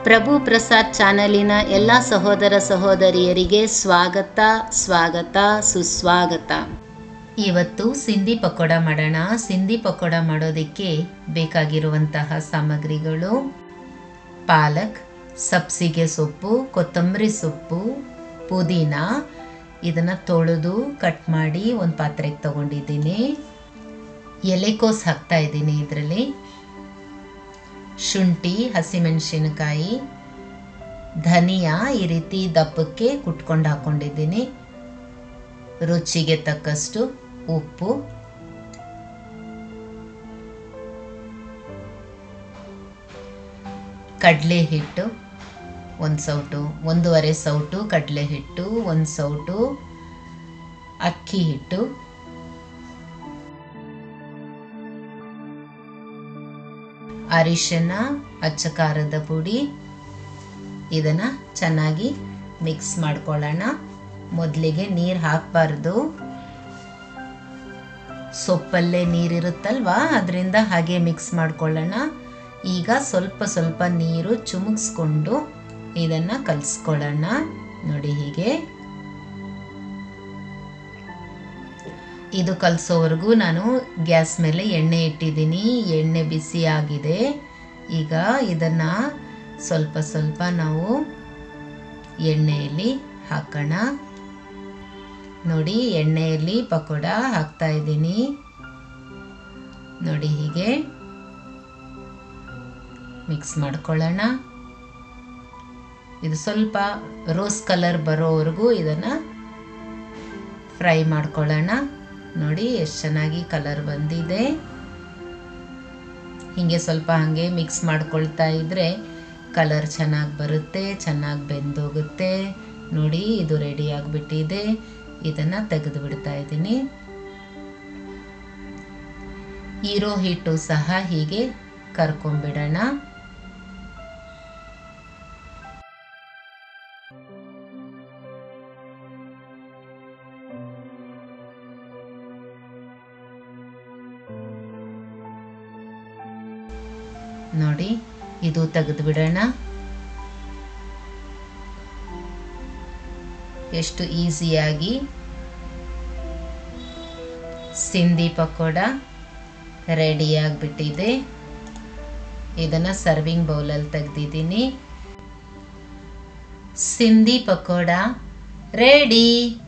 ಪ್ರಭು ಪ್ರಸಾದ್ ಚಾನಲಿನ ಎಲ್ಲ ಸಹೋದರ ಸಹೋದರಿಯರಿಗೆ ಸ್ವಾಗತ ಸುಸ್ವಾಗತ. ಇವತ್ತು ಸಿಂಧಿ ಪಕೋಡ ಮಾಡೋಣ. ಸಿಂಧಿ ಪಕೋಡ ಮಾಡೋದಕ್ಕೆ ಬೇಕಾಗಿರುವಂತಹ ಸಾಮಗ್ರಿಗಳು: ಪಾಲಕ್, ಸಬ್ಸಿಗೆ ಸೊಪ್ಪು, ಕೊತ್ತಂಬರಿ ಸೊಪ್ಪು, ಪುದೀನ. ಇದನ್ನು ತೊಳೆದು ಕಟ್ ಮಾಡಿ ಒಂದು ಪಾತ್ರೆಗೆ ತಗೊಂಡಿದ್ದೀನಿ. ಎಲೆಕೋಸು ಹಾಕ್ತಾ ಇದ್ದೀನಿ. ಇದರಲ್ಲಿ ಶುಂಠಿ, ಹಸಿಮೆಣಸಿನಕಾಯಿ, ಧನಿಯಾ ಈ ರೀತಿ ದಪ್ಪಕ್ಕೆ ಕುಟ್ಕೊಂಡು ಹಾಕ್ಕೊಂಡಿದ್ದೀನಿ. ರುಚಿಗೆ ತಕ್ಕಷ್ಟು ಉಪ್ಪು, ಕಡಲೆ ಹಿಟ್ಟು 1 ಸೌಟು, 1.5 ಸೌಟು ಕಡಲೆ ಹಿಟ್ಟು, 1 ಸೌಟು ಅಕ್ಕಿ ಹಿಟ್ಟು, ಅರಿಶಿನ, ಅಚ್ಚ ಖಾರದ ಪುಡಿ. ಇದನ್ನು ಚೆನ್ನಾಗಿ ಮಿಕ್ಸ್ ಮಾಡ್ಕೊಳ್ಳೋಣ. ಮೊದಲಿಗೆ ನೀರು ಹಾಕಬಾರ್ದು, ಸೊಪ್ಪಲ್ಲೇ ನೀರಿರುತ್ತಲ್ವಾ, ಅದರಿಂದ ಹಾಗೆ ಮಿಕ್ಸ್ ಮಾಡ್ಕೊಳ್ಳೋಣ. ಈಗ ಸ್ವಲ್ಪ ಸ್ವಲ್ಪ ನೀರು ಚುಮುಕ್ಸ್ಕೊಂಡು ಇದನ್ನು ಕಲಿಸ್ಕೊಳ್ಳೋಣ. ನೋಡಿ, ಹೀಗೆ ಇದು ಕಲಸೋವರೆಗೂ ನಾನು ಗ್ಯಾಸ್ ಮೇಲೆ ಎಣ್ಣೆ ಇಟ್ಟಿದ್ದೀನಿ. ಎಣ್ಣೆ ಬಿಸಿ ಆಗಿದೆ. ಈಗ ಇದನ್ನು ಸ್ವಲ್ಪ ಸ್ವಲ್ಪ ನಾವು ಎಣ್ಣೆಯಲ್ಲಿ ಹಾಕೋಣ. ನೋಡಿ, ಎಣ್ಣೆಯಲ್ಲಿ ಪಕೋಡ ಹಾಕ್ತಾ ಇದ್ದೀನಿ. ನೋಡಿ, ಹೀಗೆ ಮಿಕ್ಸ್ ಮಾಡ್ಕೊಳ್ಳೋಣ. ಇದು ಸ್ವಲ್ಪ ರೋಸ್ ಕಲರ್ ಬರೋವರೆಗೂ ಇದನ್ನು ಫ್ರೈ ಮಾಡ್ಕೊಳ್ಳೋಣ. ನೋಡಿ ಎಷ್ಟು ಚೆನ್ನಾಗಿ ಕಲರ್ ಬಂದಿದೆ. ಹೀಗೆ ಸ್ವಲ್ಪ ಹಾಗೆ ಮಿಕ್ಸ್ ಮಾಡ್ಕೊಳ್ತಾ ಇದ್ರೆ ಕಲರ್ ಚೆನ್ನಾಗಿ ಬರುತ್ತೆ, ಚೆನ್ನಾಗಿ ಬೆಂದೋಗುತ್ತೆ. ನೋಡಿ, ಇದು ರೆಡಿ ಆಗಿಬಿಟ್ಟಿದೆ. ಇದನ್ನು ತೆಗೆದು ಬಿಡ್ತಾ ಇದ್ದೀನಿ. ಇರೋ ಹಿಟ್ಟು ಸಹ ಹೀಗೆ ಕರ್ಕೊಂಡ್ಬಿಡೋಣ. ನೋಡಿ, ಇದು ತೆಗೆದು ಬಿಡೋಣ. ಎಷ್ಟು ಈಸಿಯಾಗಿ ಸಿಂಧಿ ಪಕೋಡ ರೆಡಿ ಆಗಿಬಿಟ್ಟಿದೆ. ಇದನ್ನು ಸರ್ವಿಂಗ್ ಬೌಲಲ್ಲಿ ತೆಗೆದಿದ್ದೀನಿ. ಸಿಂಧಿ ಪಕೋಡ ರೆಡಿ.